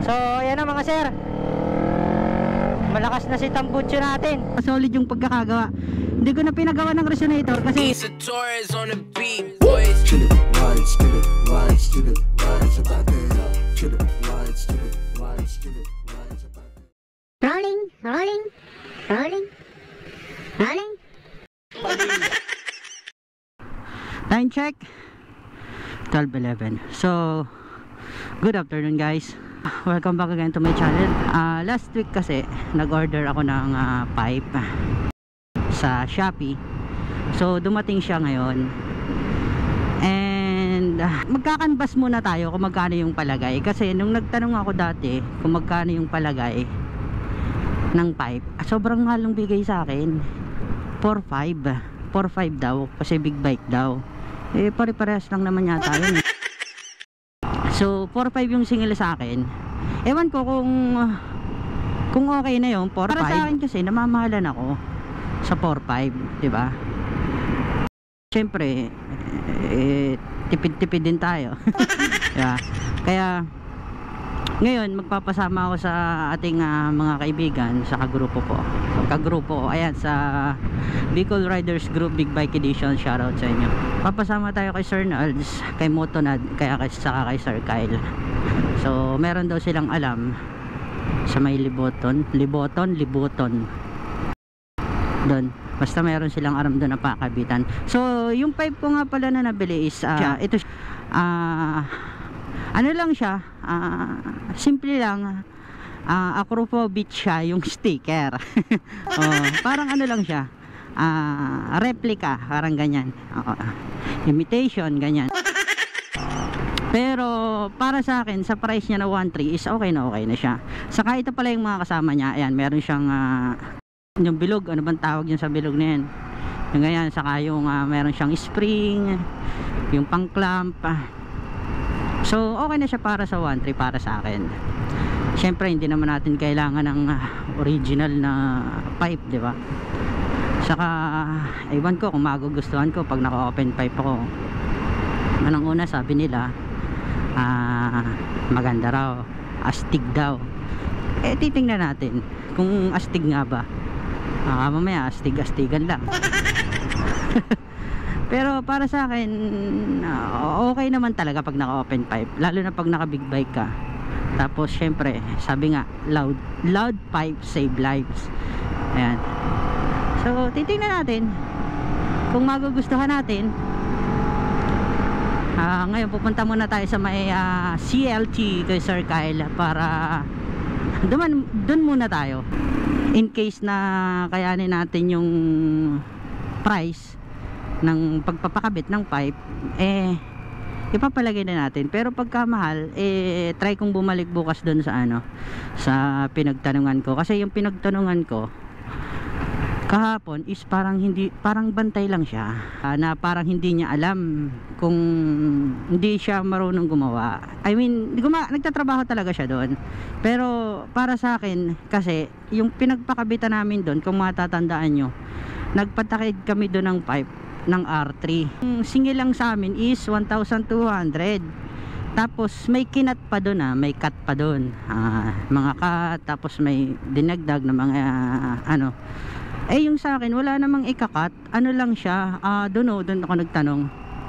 So ayan na mga sir, malakas na si tambucho natin. Solid yung pagkakagawa. Hindi ko na pinagawa ng resonator kasi rolling. Time check 12:11. So good afternoon guys, welcome back again to my channel. Last week kasi nag-order ako ng pipe sa Shopee. So dumating siya ngayon. And magkakanbas muna tayo kung magkano yung palagay. Kasi nung nagtanong ako dati kung magkano yung palagay ng pipe, sobrang mahal ng bigay sa akin. 4.5 daw kasi big bike daw. Eh pare-parehas lang naman yata yun. So 4.5 yung single sa akin. Ewan ko kung okay na yun 4.5. Para sa akin kasi namamahalan ako sa 4.5, di ba? Siyempre tipid-tipid din tayo. Diba? Kaya ngayon magpapasama ako sa ating mga kaibigan sa kagrupo ko. Ayan, sa Bicol Riders Group Big Bike Edition. Shoutout sa inyo. Papasama tayo kay Sir Nalds, kay Motonad, kaya saka kay Sir Kyle. So meron daw silang alam sa may Liboton doon. Basta meron silang aram doon na pakabitan. So yung pipe ko nga pala na nabili is ito ano lang siya, simple lang, acrophobit siya yung sticker. Parang ano lang siya, replica, parang ganyan, imitation, ganyan. Pero para sa akin, sa price niya na 1.3 is okay na siya. Saka ito pala yung mga kasama niya. Ayan, meron siyang yung bilog, ano bang tawag yun sa bilog na yan, yung ganyan. Saka yung meron siyang spring, yung pang clamp. So okay na siya para sa 1.3 para sa akin. Siyempre hindi naman natin kailangan ng original na pipe, di ba? Saka ewan ko kung magugustuhan ko pag naka-open pipe ako. Anong una sabi nila, maganda raw, astig daw. Eh titingnan natin kung astig nga ba. Mamaya astig-astigan lang. Pero para sa akin okay naman talaga pag naka-open pipe, lalo na pag naka-big bike ka. Tapos syempre, sabi nga, loud pipe save lives. Ayan. So titingnan natin kung magugustuhan natin. Ngayon pupunta muna tayo sa may CLT kay Sir Kyle para doon muna tayo. In case na kayanin natin yung price ng pagpapakabit ng pipe, ipapalagay na natin. Pero pagka mahal, try kong bumalik bukas doon sa sa pinagtanungan ko. Kasi yung pinagtanungan ko kahapon is parang bantay lang siya, na parang hindi niya alam, kung hindi siya marunong gumawa. I mean, nagtatrabaho talaga siya doon. Pero para sa akin kasi yung pinagpakabitan namin doon, kung matatandaan nyo, nagpatakid kami doon ng pipe ng R3. Yung single lang sa amin is 1,200. Tapos may kinat pa doon, may cut pa doon, mga cut, tapos may dinagdag na mga yung sa akin wala namang ikakat, ano lang siya, doon ako nagtanong,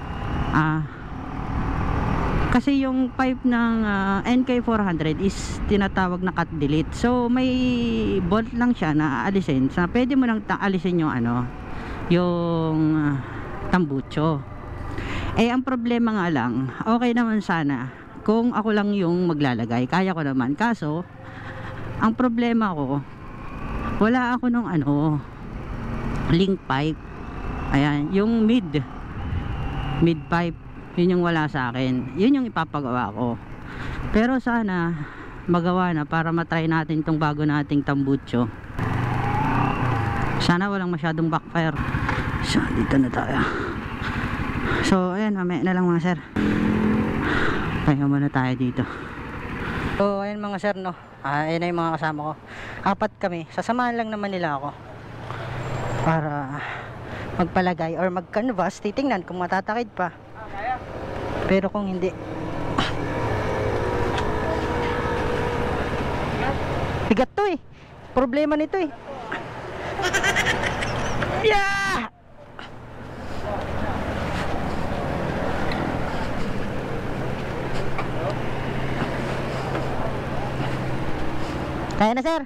kasi yung pipe ng NK400 is tinatawag na cut delete. So may bolt lang siya na aalisin, so pwede mo nang alisin yung yung tambucho. Ang problema nga lang, okay naman sana kung ako lang yung maglalagay, kaya ko naman. Kaso ang problema ko, wala ako nung link pipe. Ayan, yung mid pipe, yun yung wala sa akin. Yun yung ipapagawa ko. Pero sana magawa na para matry natin tong bago nating tambucho. Sana walang masyadong backfire. So dito na tayo. So ayan, mamaya na lang mga sir, pahinga muna tayo dito. So ayan mga sir, ayan na yung mga kasama ko. 4 kami, sasamahan lang naman nila ako para magpalagay or mag-canvas. Titingnan kung matatakid pa, pero kung hindi problema nito eh. Yeah! Kaya na, sir.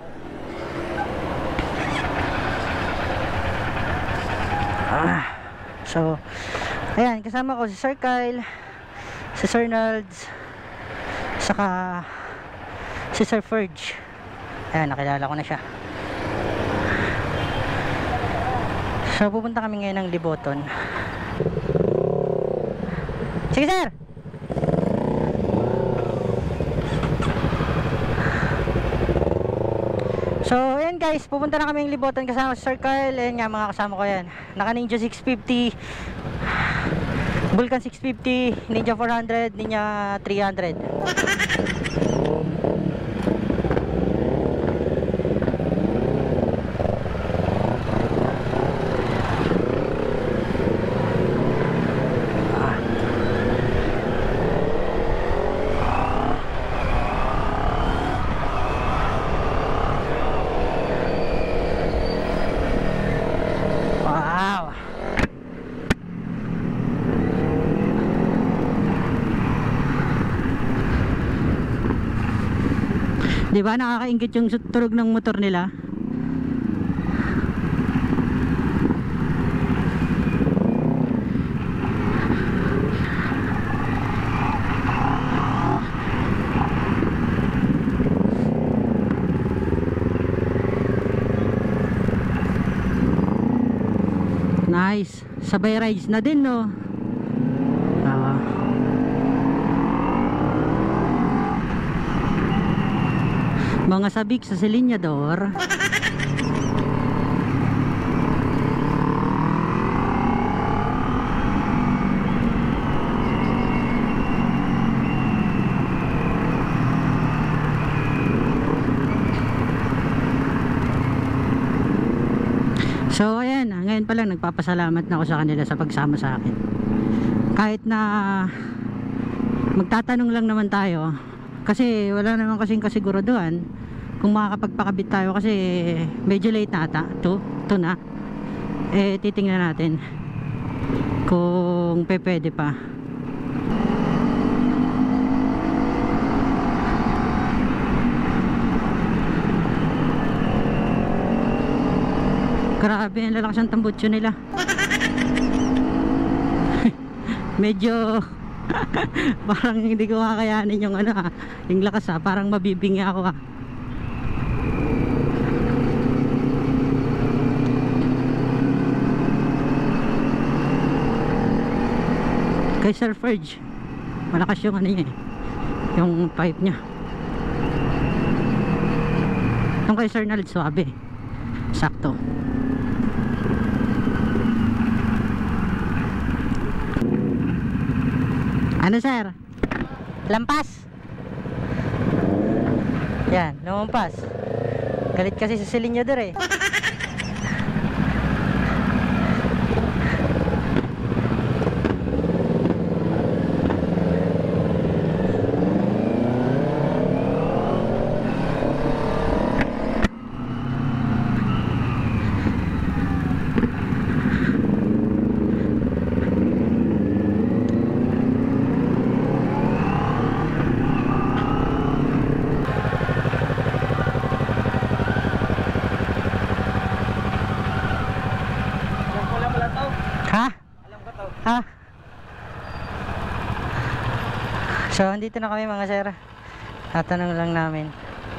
So, ayan, kasama ko si Sir Kyle, si Sir Nalds, saka si Sir Ferge. Ayan, nakilala ko na siya. So, pupunta kami ngayon ng Liboton. Sige, sir! So, ayan guys, pupunta na kami ng Liboton kasama si Sir Kyle. Ayan nga, mga kasama ko yan. Naka Ninja 650, Vulcan 650, Ninja 400, Ninja 300. Di ba nakakaingit yung tunog ng motor nila? Nice. Sabay rides na din, no? Mga sabik sa silinyador. So ayan, ngayon pa lang nagpapasalamat na ako sa kanila sa pagsama sa akin. Kahit na magtatanong lang naman tayo, kasi wala naman kasing kasiguraduhan kung makakapagpakabit tayo, kasi medyo late na ata, 2 na. Eh titingnan natin kung pwede pa. Grabe, ang lalakas ang tambutso nila. Medyo parang hindi ko kakayanin yung yung lakas parang mabibingi ako Kay Sir Ferge, malakas yung niya yung pipe niya. Yung kay Sir Nald, suabe, sakto. Ano, sir? Lampas. Yan, lumampas. Galit kasi sa silinyador eh. So, andito na kami mga sir. Tatanong lang namin.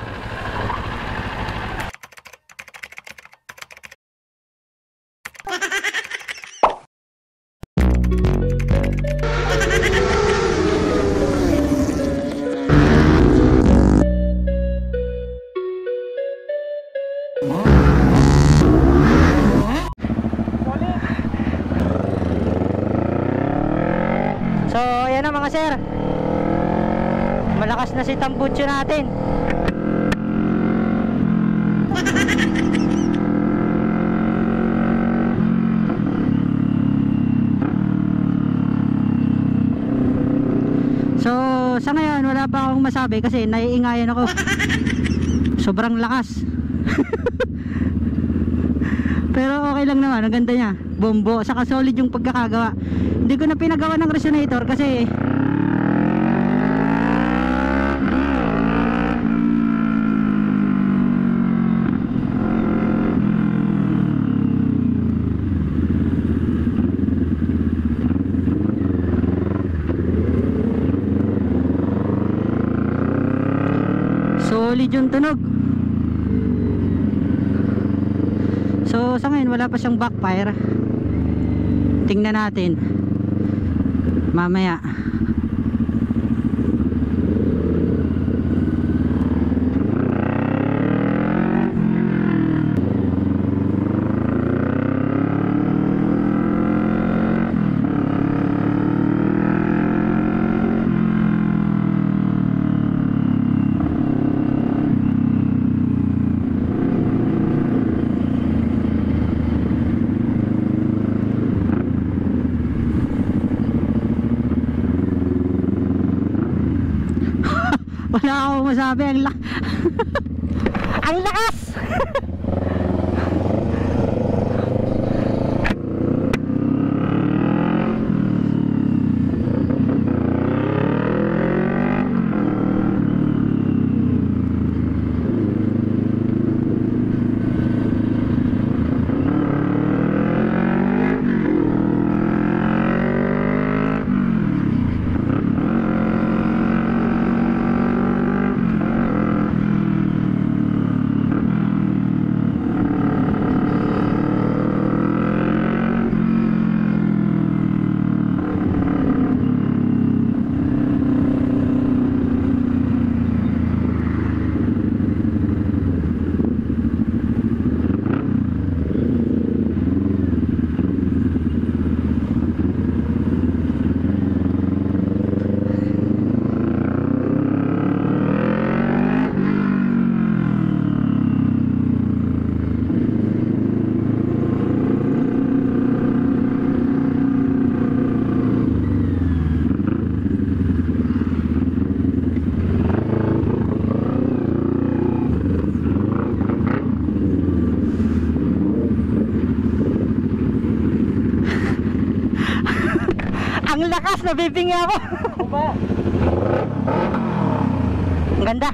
So, ayan na mga sir. Malakas na si tambutso natin. So sa ngayon wala pa akong masabi kasi naiingayan ako. Sobrang lakas. Pero okay lang naman, ang ganda niya. Bombo, saka solid yung pagkakagawa. Hindi ko na pinagawa ng resonator kasi solid yung tunog. So sa ngayon wala pa siyang backfire. Tingnan natin mamaya. Wala akong masabi, ang lakas. Ang lakas, nabibingi ako. Ang ganda.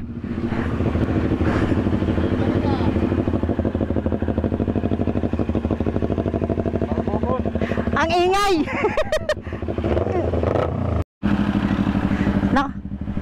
Ang ingay. No.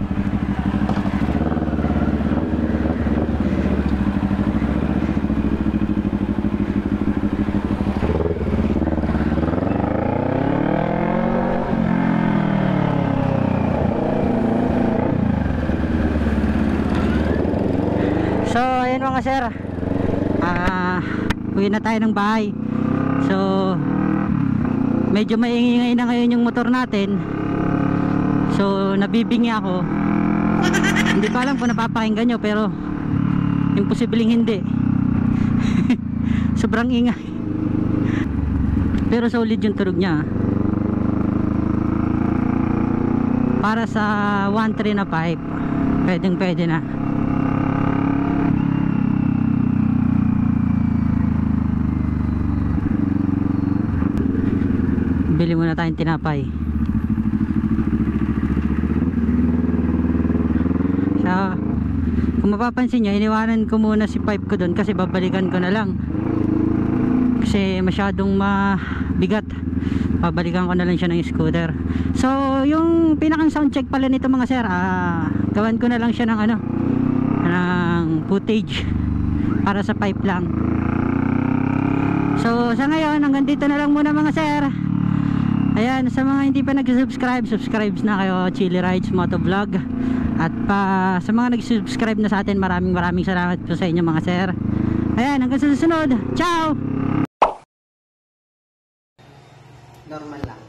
So ayun mga sir, uwi na tayo ng bahay. So medyo maingay na ngayon yung motor natin. So nabibingi ako. Hindi ko alam kung napapakinggan nyo, pero imposibleng hindi. Sobrang ingay. Pero solid yung tunog nya. Para sa 1.3 na pipe, pwedeng pwede na. Bili muna tayong tinapay. So, kung mapapansin nyo, iniwanan ko muna si pipe ko doon kasi babalikan ko na lang. Kasi masyadong mabigat. Babalikan ko na lang siya ng scooter. So, yung pinakang sound check pala nito mga sir, gawan ko na lang siya ng ng footage para sa pipe lang. So, sa ngayon, hanggang dito na lang muna mga sir. Ayan, sa mga hindi pa nag-subscribe, subscribe na kayo, Chili Rides Motovlog. At sa mga nag-subscribe na sa atin, maraming salamat po sa inyo mga sir. Ayan, hanggang sa susunod. Ciao! Normal lang.